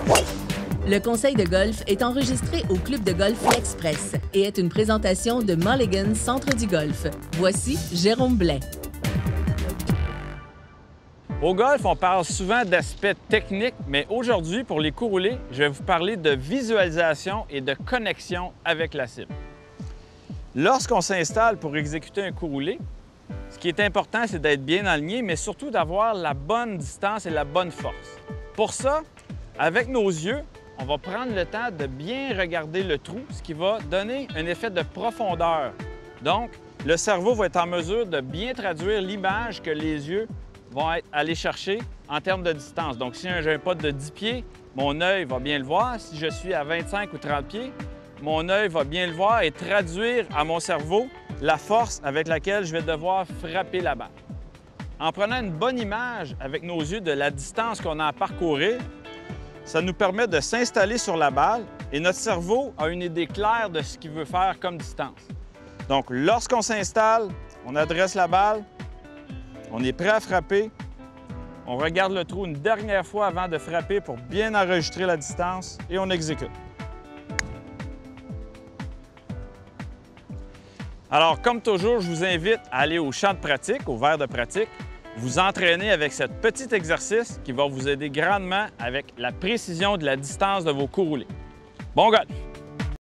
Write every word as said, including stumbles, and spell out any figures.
Le conseil de golf est enregistré au Club de golf L'Express et est une présentation de Mulligan Centre du golf. Voici Jérôme Blais. Au golf, on parle souvent d'aspects techniques, mais aujourd'hui, pour les coups roulés, je vais vous parler de visualisation et de connexion avec la cible. Lorsqu'on s'installe pour exécuter un coup roulé, ce qui est important, c'est d'être bien aligné, mais surtout d'avoir la bonne distance et la bonne force. Pour ça, avec nos yeux, on va prendre le temps de bien regarder le trou, ce qui va donner un effet de profondeur. Donc, le cerveau va être en mesure de bien traduire l'image que les yeux vont être, aller chercher en termes de distance. Donc, si j'ai un putt de dix pieds, mon œil va bien le voir. Si je suis à vingt-cinq ou trente pieds, mon œil va bien le voir et traduire à mon cerveau la force avec laquelle je vais devoir frapper la balle. En prenant une bonne image avec nos yeux de la distance qu'on a à parcourir, ça nous permet de s'installer sur la balle et notre cerveau a une idée claire de ce qu'il veut faire comme distance. Donc, lorsqu'on s'installe, on adresse la balle, on est prêt à frapper, on regarde le trou une dernière fois avant de frapper pour bien enregistrer la distance et on exécute. Alors, comme toujours, je vous invite à aller au champ de pratique, au verre de pratique, vous entraîner avec ce petit exercice qui va vous aider grandement avec la précision de la distance de vos coups roulés. Bon golf!